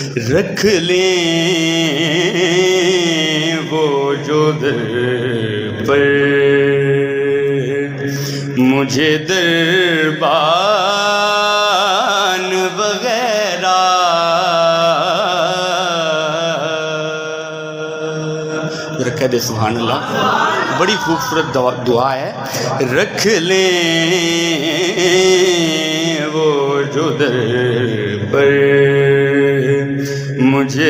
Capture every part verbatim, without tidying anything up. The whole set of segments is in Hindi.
रख लें वो जो दर पर मुझे दरबान वगैरह। रख दे सुभान अल्लाह, बड़ी खूबसूरत दुआ है। रख लें वो जो दर पर मुझे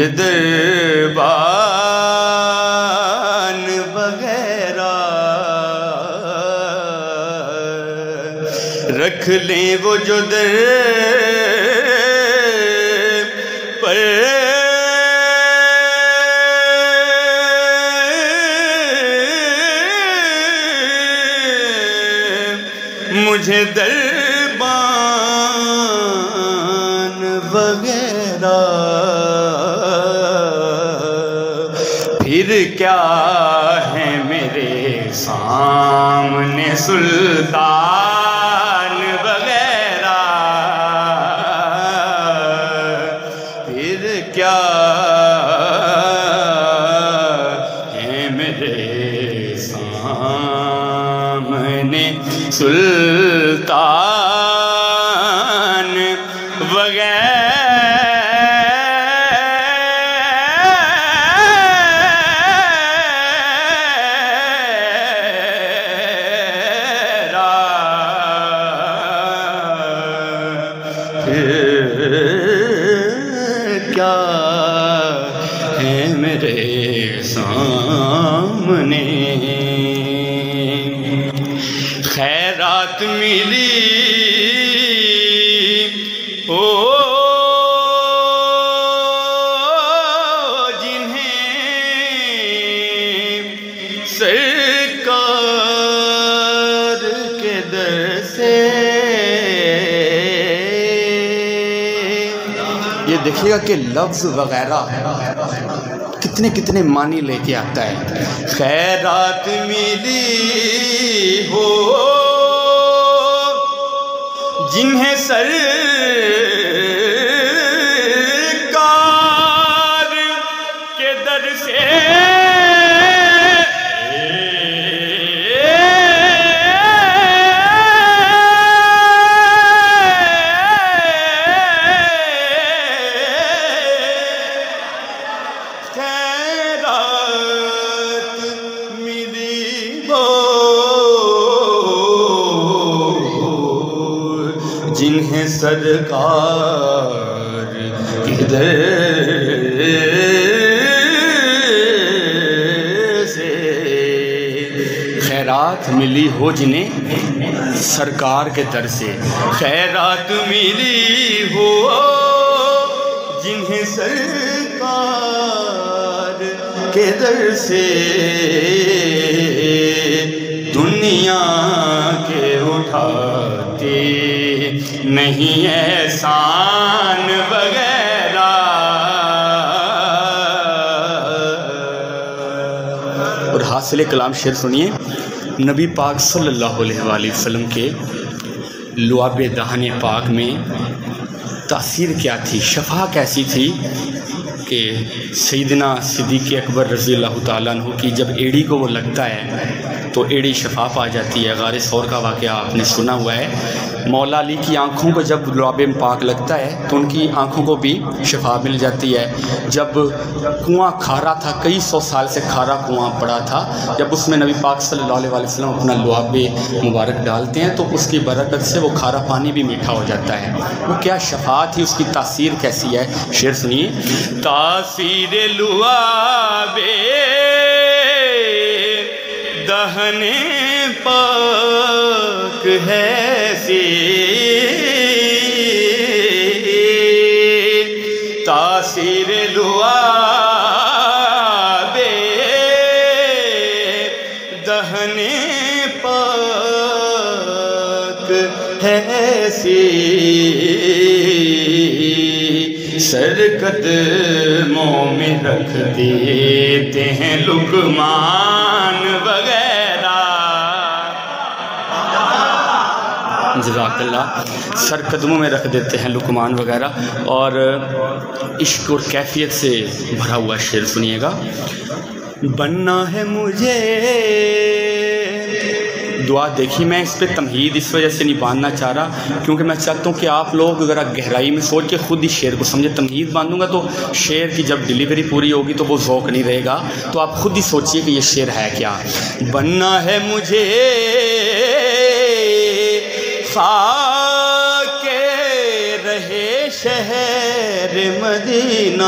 दरबान वगैरह। रख लें वो जो दर पर मुझे दरबान वगैरह। फिर क्या है मेरे सामने सुल्तान वगैरह। फिर क्या है मेरे सामने सुल्तान वगैरह। क्या है मेरे सामने खैरात मिली ओ जिन्हें सरकार के दर से। ये देखिएगा कि लफ्ज़ वगैरह कितने कितने मानी लेके आता है। खैरात मिली हो जिन्हें सरकार के दर से। जिन्हें सरकार किधर से खैरात मिली हो जिन्हें सरकार के दर से। खैरात मिली हो जिन्हें सरकार के दर से। दुनिया के उठाते नहीं एहसान वगैरह। और हासिल कलाम शेर सुनिए। नबी पाक सल्लल्लाहु अलैहि वसल्लम के लुआबे दहाने पाक में तासीर क्या थी, शफा कैसी थी कि सैयदना सिद्दीक़ अकबर रज़ी अल्लाह ताला अन्हु की जब एड़ी को वो लगता है तो एड़ी शफा पा जाती है। गारे सौर का वाक़या आपने सुना हुआ है। मौला अली की आँखों को जब लुआबे में पाक लगता है तो उनकी आँखों को भी शफा मिल जाती है। जब कुआं खारा था, कई सौ साल से खारा कुआं पड़ा था, जब उसमें नबी पाक सल्लल्लाहु अलैहि वसल्लम अपना लुआबे मुबारक डालते हैं तो उसकी बरकत से वो खारा पानी भी मीठा हो जाता है। वो क्या शफा थी, उसकी तासीर कैसी है, शेर सुनिए। तासीर लुआबे दहने पाक है सी। तासीर लुआबे दहने पाक है सी। सर कदमों में रख देते हैं लुकमान वगैरह। जज़ाक अब्दुल्ला सर कदमों में रख देते हैं लुकमान वगैरह, और इश्क और कैफियत से भरा हुआ शेर सुनिएगा। बनना है मुझे, दुआ देखी मैं इस पर तमहीद इस वजह से नहीं बांधना चाह रहा क्योंकि मैं चाहता हूँ कि आप लोग अगर गहराई में सोच के खुद ही शेर को समझे। तमहीद बांधूंगा तो शेर की जब डिलीवरी पूरी होगी तो वो ज़ौक़ नहीं रहेगा, तो आप खुद ही सोचिए कि ये शेर है क्या। बनना है मुझे खाके रहे शहर मदीना,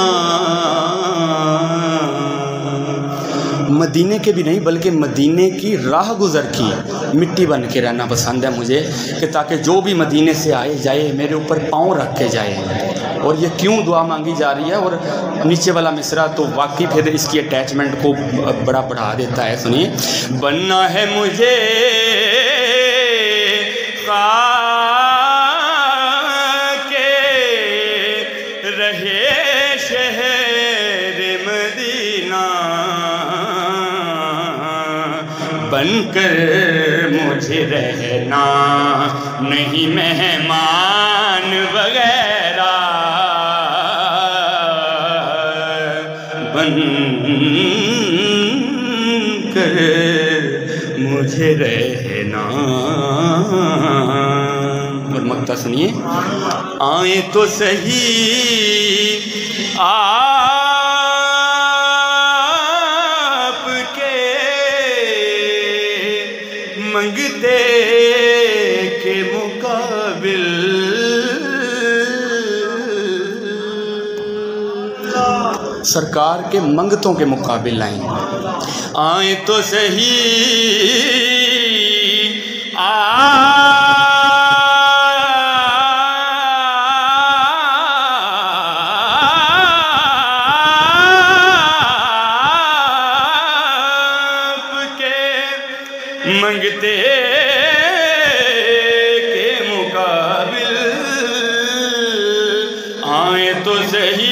मदीने के भी नहीं बल्कि मदीने की राह गुज़र की मिट्टी बन के रहना पसंद है मुझे, कि ताकि जो भी मदीने से आए जाए मेरे ऊपर पाँव रख के जाए। और ये क्यों दुआ मांगी जा रही है, और नीचे वाला मिसरा तो वाकई फिर इसकी अटैचमेंट को बड़ा बढ़ा देता है। सुनिए, बनना है मुझे के रहे शहर मदीना, बनकर मुझे रहना नहीं मेहमान वगैरह, बनकर मुझे रहना। और मक्ता सुनिए, आए तो सही आपके मंगते के मुकाबिल, सरकार के मंगतों के मुकाबिल आए। आए तो सही आपके मंगते के मुकाबिल, आए तो सही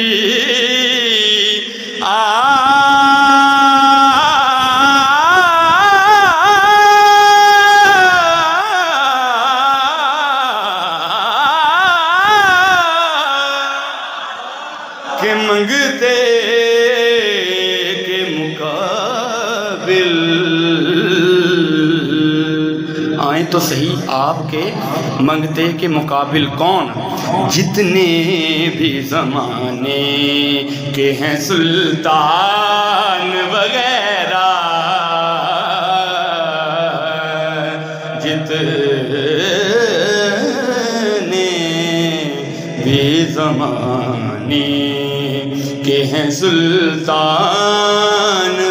के मंगते के मुकाबिल, आए तो सही आपके मंगते के मुकाबिल। कौन? जितने भी ज़माने के हैं सुल्तान वगैरह, जितने भी ज़माने के हैं सुल्तान